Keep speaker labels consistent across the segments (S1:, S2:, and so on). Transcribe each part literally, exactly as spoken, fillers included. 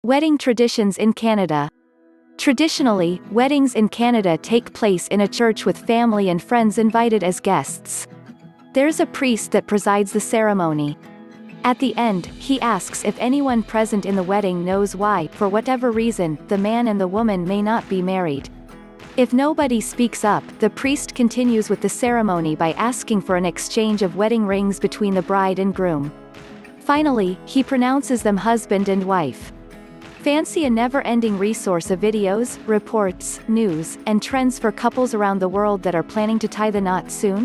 S1: Wedding traditions in Canada. Traditionally, weddings in Canada take place in a church with family and friends invited as guests. There's a priest that presides the ceremony. At the end, he asks if anyone present in the wedding knows why, for whatever reason, the man and the woman may not be married. If nobody speaks up, the priest continues with the ceremony by asking for an exchange of wedding rings between the bride and groom. Finally, he pronounces them husband and wife. Fancy a never-ending resource of videos, reports, news, and trends for couples around the world that are planning to tie the knot soon?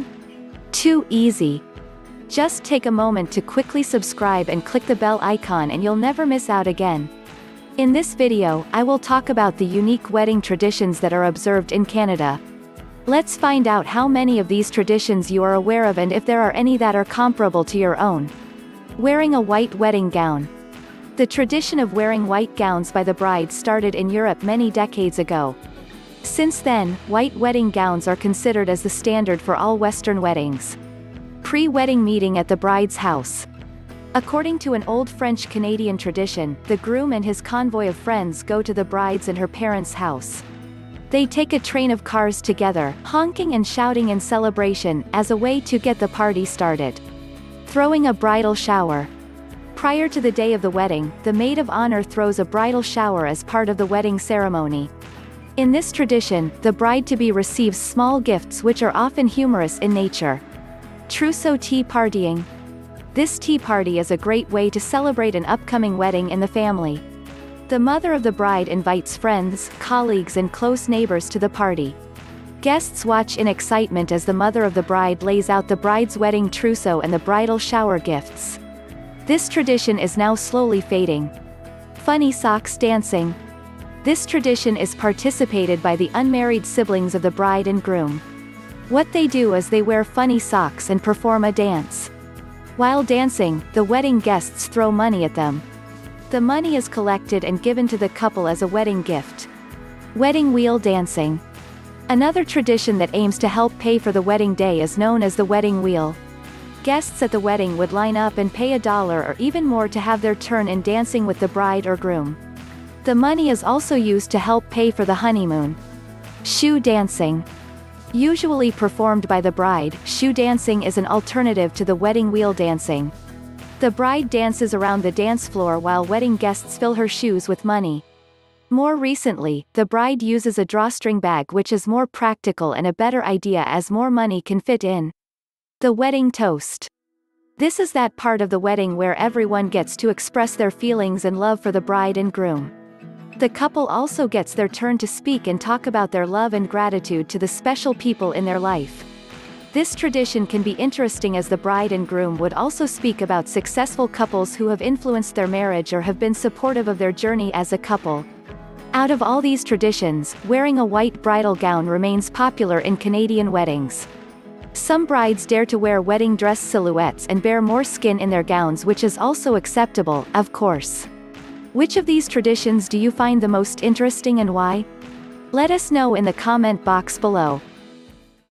S1: Too easy. Just take a moment to quickly subscribe and click the bell icon and you'll never miss out again. In this video, I will talk about the unique wedding traditions that are observed in Canada. Let's find out how many of these traditions you are aware of and if there are any that are comparable to your own. Wearing a white wedding gown. The tradition of wearing white gowns by the bride started in Europe many decades ago. Since then, white wedding gowns are considered as the standard for all Western weddings. Pre-wedding meeting at the bride's house. According to an old French-Canadian tradition, the groom and his convoy of friends go to the bride's and her parents' house. They take a train of cars together, honking and shouting in celebration, as a way to get the party started. Throwing a bridal shower. Prior to the day of the wedding, the maid of honor throws a bridal shower as part of the wedding ceremony. In this tradition, the bride-to-be receives small gifts which are often humorous in nature. Trousseau tea partying. This tea party is a great way to celebrate an upcoming wedding in the family. The mother of the bride invites friends, colleagues and close neighbors to the party. Guests watch in excitement as the mother of the bride lays out the bride's wedding trousseau and the bridal shower gifts. This tradition is now slowly fading. Funny socks dancing. This tradition is participated by the unmarried siblings of the bride and groom. What they do is they wear funny socks and perform a dance. While dancing, the wedding guests throw money at them. The money is collected and given to the couple as a wedding gift. Wedding wheel dancing. Another tradition that aims to help pay for the wedding day is known as the wedding wheel. Guests at the wedding would line up and pay a dollar or even more to have their turn in dancing with the bride or groom. The money is also used to help pay for the honeymoon. Shoe dancing. Usually performed by the bride, shoe dancing is an alternative to the wedding wheel dancing. The bride dances around the dance floor while wedding guests fill her shoes with money. More recently, the bride uses a drawstring bag which is more practical and a better idea as more money can fit in. The wedding toast. This is that part of the wedding where everyone gets to express their feelings and love for the bride and groom. The couple also gets their turn to speak and talk about their love and gratitude to the special people in their life. This tradition can be interesting as the bride and groom would also speak about successful couples who have influenced their marriage or have been supportive of their journey as a couple. Out of all these traditions, wearing a white bridal gown remains popular in Canadian weddings. Some brides dare to wear wedding dress silhouettes and bare more skin in their gowns, which is also acceptable, of course. Which of these traditions do you find the most interesting and why? Let us know in the comment box below.